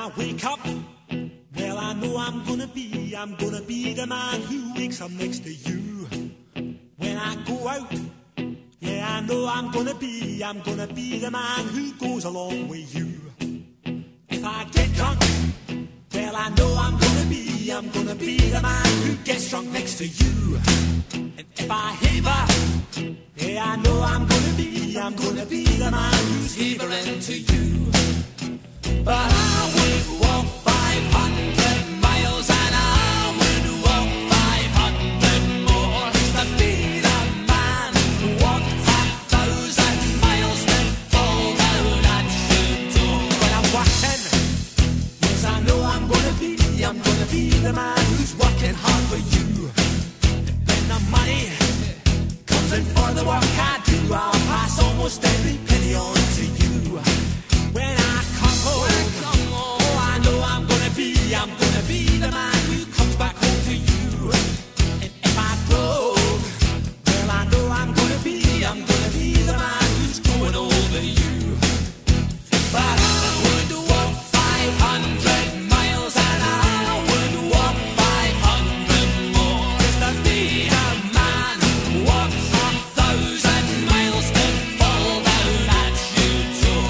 I wake up, well, I know I'm gonna be the man who wakes up next to you. When I go out, yeah, I know I'm gonna be the man who goes along with you. If I get drunk, well, I know I'm gonna be the man who gets drunk next to you. And if I haver, yeah, I know I'm gonna be the man who's havering to you. But I would walk 500 miles and I would walk 500 more to be the man who walked 1,000 miles to fall down at your door. When I'm walking, yes, I know I'm gonna be the man who's working hard for you. And when the money comes in for the work I do, I'll pass almost every penny on to you. When I come home, oh, I know I'm gonna be the man who comes back home to you. And if I broke, well, I know I'm gonna be the man who's going over you. But I would walk 500 miles and I would walk 500 more just to be a man who walks 1,000 miles to fall down at your door.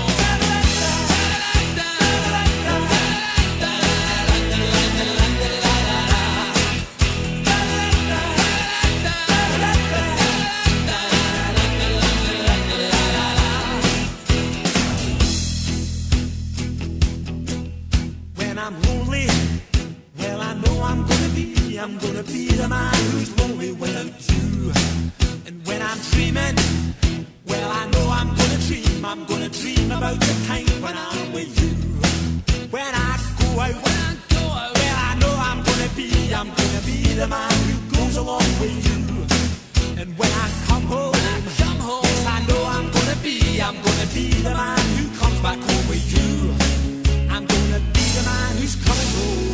When I'm lonely, well, I know I'm gonna be the man who's lonely without you. And when I'm dreaming, well, I know I'm gonna dream about the time when I'm with you. When I go out, well, I know I'm gonna be the man who goes along with you. And when I come home, yes, I know I'm gonna be the man who comes back home with you. I'm gonna be the man who's coming home.